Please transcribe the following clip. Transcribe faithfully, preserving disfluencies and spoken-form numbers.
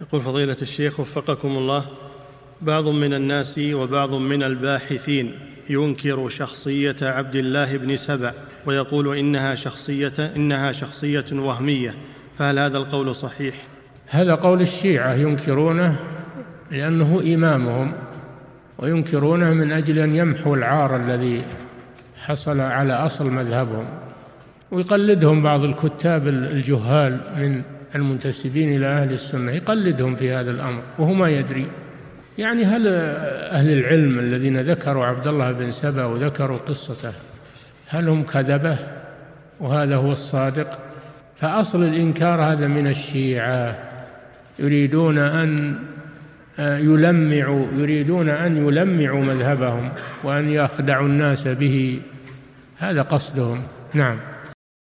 يقول فضيلة الشيخ وفقكم الله، بعض من الناس وبعض من الباحثين ينكر شخصية عبد الله بن سبأ ويقول إنها شخصية, إنها شخصية وهمية، فهل هذا القول صحيح؟ هذا قول الشيعة، ينكرونه لأنه إمامهم، وينكرونه من أجل أن يمحوا العار الذي حصل على أصل مذهبهم، ويقلدهم بعض الكتاب الجهال من المنتسبين إلى أهل السنة، يقلدهم في هذا الأمر وهو ما يدري. يعني هل أهل العلم الذين ذكروا عبد الله بن سبأ وذكروا قصته هل هم كذبة وهذا هو الصادق؟ فأصل الإنكار هذا من الشيعة، يريدون أن يلمعوا يريدون أن يلمعوا مذهبهم وأن يخدعوا الناس به، هذا قصدهم. نعم.